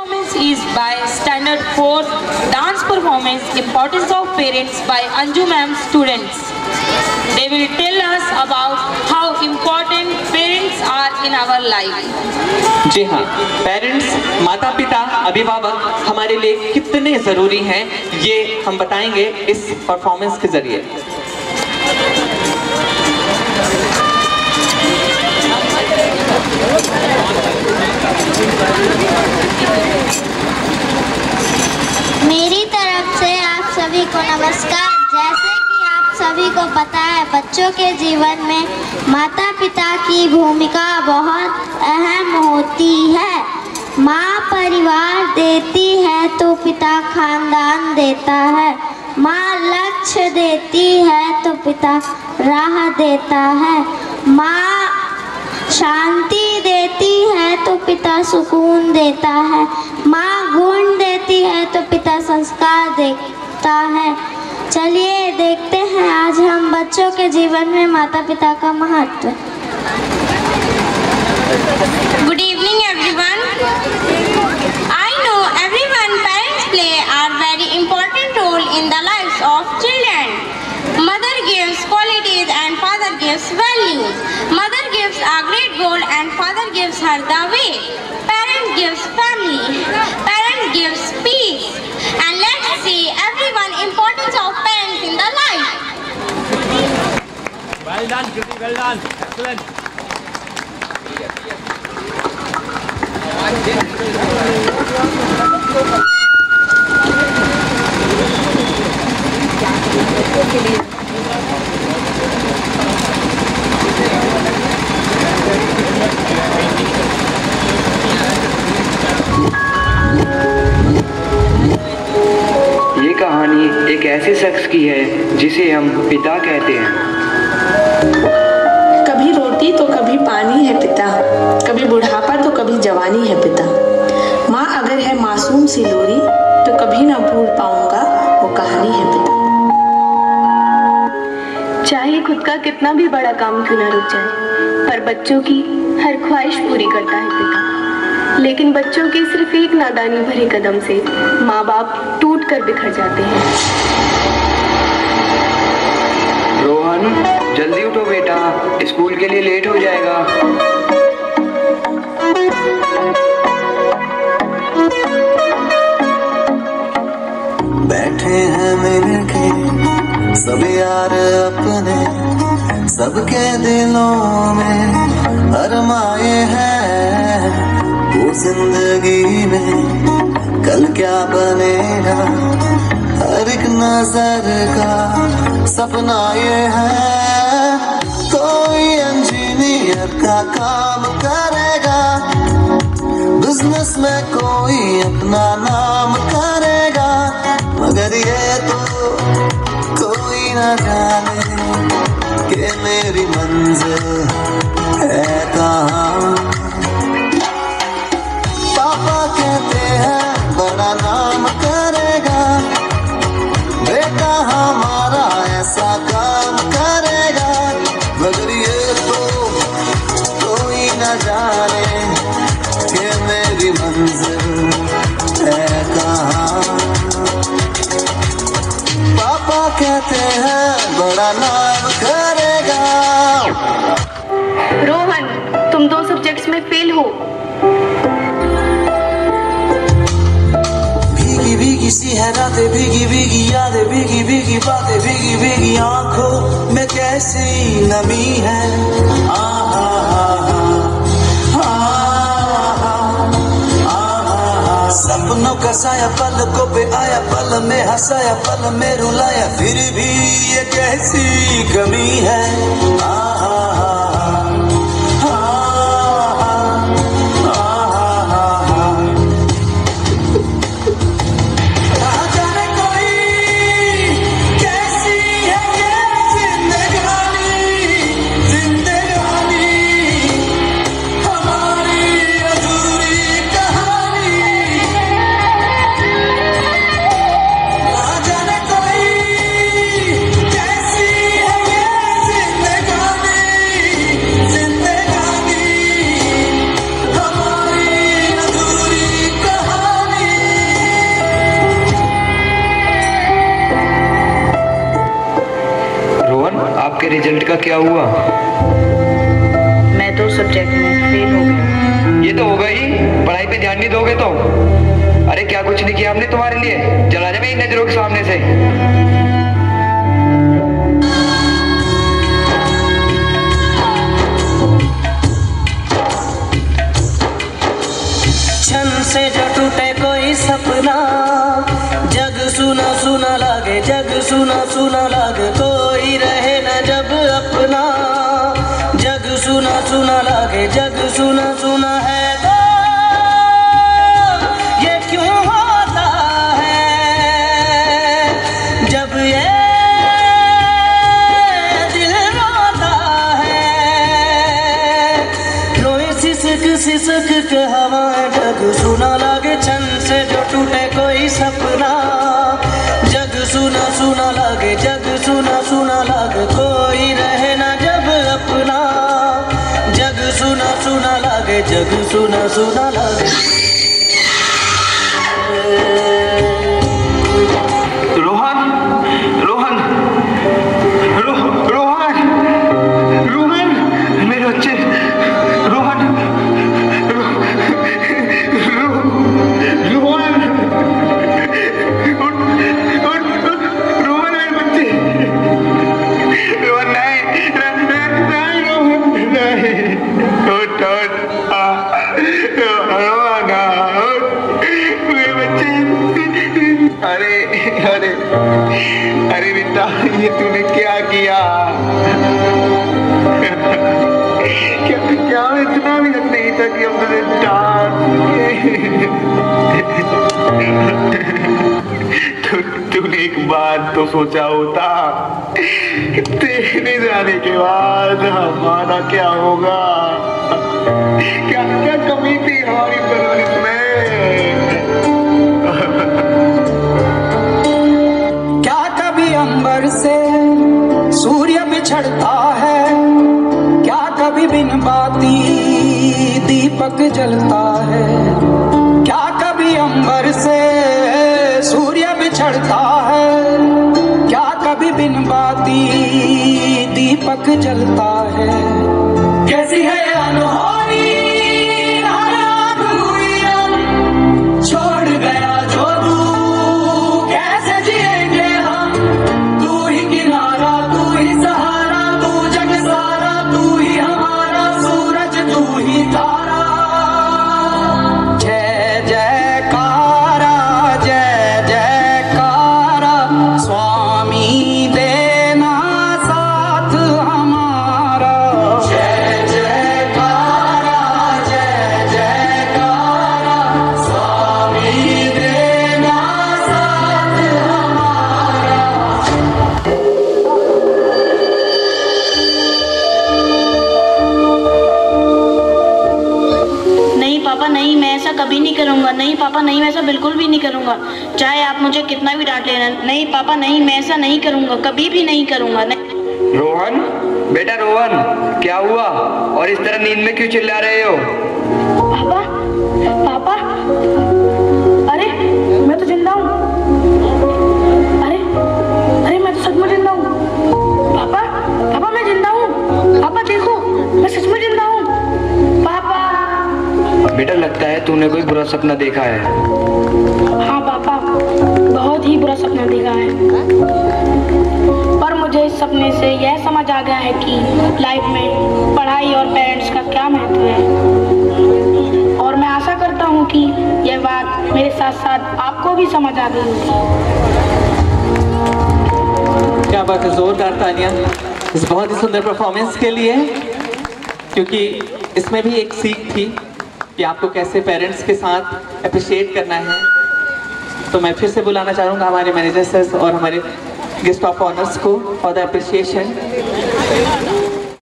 performance is by Std-4th dance performance Importance of Parents by Anju ma'am students. They will tell us about how important parents are in our life. जी हाँ, parents माता पिता अभिभावक हमारे लिए कितने ज़रूरी हैं ये हम बताएंगे इस परफॉर्मेंस के जरिए। मेरी तरफ से आप सभी को नमस्कार। जैसे कि आप सभी को पता है, बच्चों के जीवन में माता पिता की भूमिका बहुत अहम होती है। माँ परिवार देती है तो पिता खानदान देता है। माँ लक्ष्य देती है तो पिता राह देता है। माँ शांति देती है तो पिता सुकून देता है। माँ गुण देती है तो पिता संस्कार देता है। चलिए देखते हैं आज हम बच्चों के जीवन में माता पिता का महत्व। Good evening everyone. I know everyone parents play a very important role in the lives of children. Mother gives qualities and father gives values. Mother gives a great goal and father gives her the way. Parents gives family. Parents gives peace. And let's see everyone importance of parents in the life. Well done, Kriti, well done. Excellent. ये कहानी एक ऐसे शख्स की है जिसे हम पिता कहते हैं। कभी रोटी तो कभी पानी है पिता, कभी बुढ़ापा तो कभी जवानी है पिता। माँ अगर है मासूम सी लोरी तो कभी ना भूल पाऊंगा वो कहानी है पिता। चाहे खुद का कितना भी बड़ा काम क्यों ना रुक जाए, पर बच्चों की हर ख्वाहिश पूरी करता है पिता। लेकिन बच्चों की सिर्फ एक नादानी भरे कदम से माँ बाप टूट कर बिखर जाते हैं। रोहन, जल्दी उठो बेटा, स्कूल के लिए लेट हो जाएगा। बैठे हैं मिलके सब यार अपने, सबके दिलों में अरमाए हैं वो जिंदगी में कल क्या बनेगा, हर एक नजर का सपना ये है। कोई इंजीनियर का काम करेगा, बिजनेस में कोई अपना नाम करेगा, मगर ये तो कोई न जाने कि मेरी मंजिल है कहाँ। पापा कहते हैं बड़ा नाम करेगा, बेटा हमारा ऐसा काम करेगा, मगर ये तो कोई न जाने कि मेरी मंजिल है कहाँ। पापा कहते हैं बड़ा नाम करेगा। रोहन, तुम 2 सब्जेक्ट्स में फेल हो। भीगी भीगी सी है रातें, भीगी भीगी यादें, भीगी भीगी बातें, भीगी भीगी आंखों में कैसी नमी है। सपनों का साया पलकों पे आया, पल में हंसाया, पल में रुलाया, फिर भी ये कैसी कमी है। आपके रिजल्ट का क्या हुआ? मैं तो सब्जेक्ट में फेल हो गया। ये तो होगा ही, पढ़ाई पे ध्यान नहीं दोगे तो। अरे क्या कुछ नहीं किया हमने तुम्हारे लिए? चला जा मेरी नजरों के सामने से। क्षण से जो टूटे कोई सपना, जग सुना सुना लागे, जग सुना सुना लागे, कोई रहे न जब अपना। जग सुना सुना लागे, जग सुना सुना है तो ये क्यों होता है? जब ये दिल रोता है, रोए सिसक सिसक के हवाएं, जग सुना लागे। क्षण से जो टूटे कोई सपना, जग सुना सुना लागे, जग सुना सुना लागे, कोई रहे ना जब अपना। जग सुना सुना लागे, जग सुना सुना लागे। रोहन, रोहन, रोहन, रोहन, मेरे बच्चे, रोहन, रोहन, रोहन मेरे बच्चे, रोहन नहीं, रोहन नहीं, मेरे बच्चे। अरे अरे अरे बेटा, ये तूने क्या किया? क्या इतना भी नहीं था कि हम तुझे तूने एक बात तो सोचा होता कि तेरे जाने के बाद हमारा क्या होगा? क्या क्या कमी थी हमारी परवरिश में? क्या कभी अंबर से सूर्य बिछड़ता है? क्या कभी बिन बाती दीपक जलता है? क्या कभी अंबर से सूर्य बिछड़ता है? क्या कभी बिन बाती दीपक जलता है? कैसी है अनहोनी छोड़ गया जो तू, कैसे जिएंगे हम? तू ही किनारा, तू ही सहारा, तू जग सारा, तू ही हमारा सूरज, तू ही तारा। जय जयकारा, जय जयकारा, स्वामी देना साथ हमारा। जय जयकारा, जय जयकारा, स्वामी देना साथ हमारा। नहीं पापा नहीं, मैं ऐसा कभी नहीं करूँगा। नहीं पापा नहीं, मैं ऐसा बिल्कुल भी नहीं करूँगा, चाहे आप मुझे कितना भी डांट लेना। नहीं पापा नहीं, मैं ऐसा नहीं करूँगा, कभी भी नहीं करूँगा। नहीं। रोहन, बेटा रोहन, क्या हुआ? और इस तरह नींद में क्यों चिल्ला रहे हो? पापा, पापा, अरे मैं तो जिंदा हूँ। अरे अरे मैं तो सच में जिंदा हूँ। पापा, पापा मैं जिंदा हूँ। पापा देखो, मैं सच में जिंदा हूँ। पापा। बेटा लगता है तूने कोई बुरा सपना देखा है। हाँ पापा, बहुत ही बुरा सपना देखा है, पर मुझे इस सपने से यह समझ आ गया है कि लाइफ में पढ़ाई और पेरेंट्स का क्या महत्व है। और मैं आशा करता हूँ कि यह बात मेरे साथ साथ आपको भी समझ आ गई होगी। क्या बात है, जोरदार तालियां इस बहुत ही सुंदर परफॉर्मेंस के लिए, क्योंकि इसमें भी एक सीख थी कि आपको कैसे पेरेंट्स के साथ अप्रिशिएट करना है। तो मैं फिर से बुलाना चाहूँगा हमारे मैनेजर सर और हमारे गेस्ट ऑफ ऑनर्स को फॉर द अप्रिशिएशन।